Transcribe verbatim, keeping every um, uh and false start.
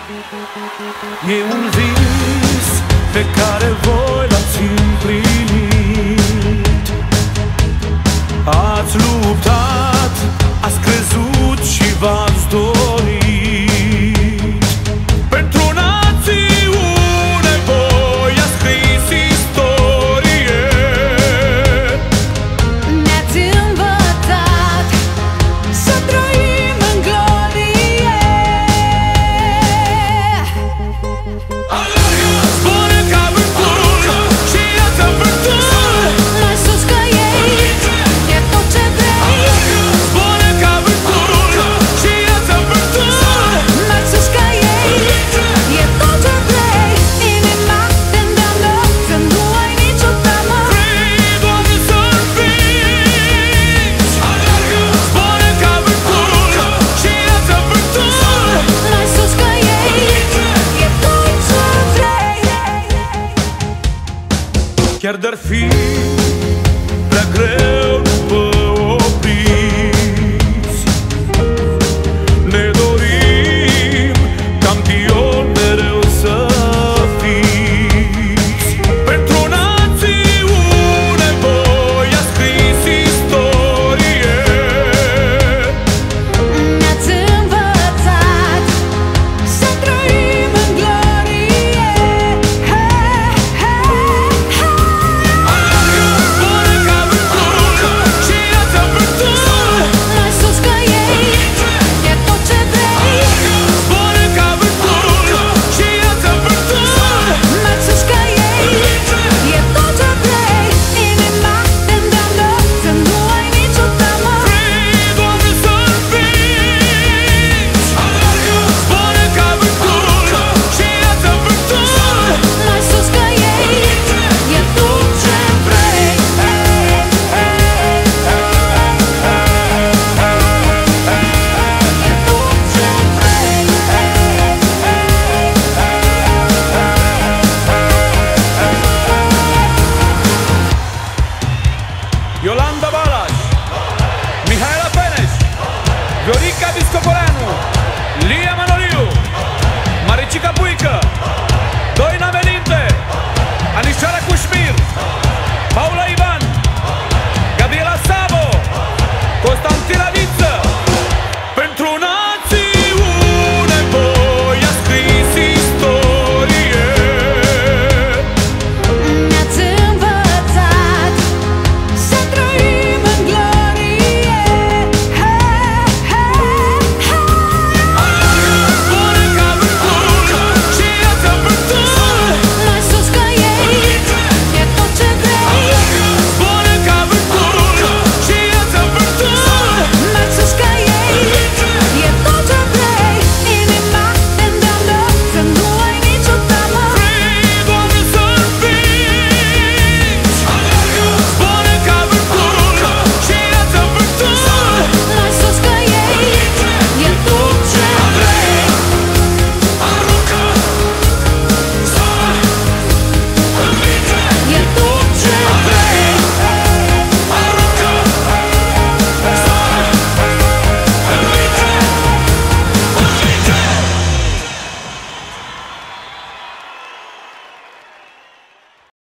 E un vis pe care voi l-ați împlinit. Ați luptat, ați crezut și v-ați dorit. Pentru națiune voi ați scris istorie. Ne-ați învățat să trăim în glorie. Zboară ca vântul și ia-ți vântul. Mai sus că ei, e tot ce vrei. Zboară ca vântul și ia-ți vântul. Mai sus că ei, e tot ce vrei. Inima te îndeamnă să nu ai nicio teamă. Vrei doar să învingi. Zboară ca vântul și ia-ți vântul. Mai sus că ei, e tot ce vrei. Chiar dar fi prea greu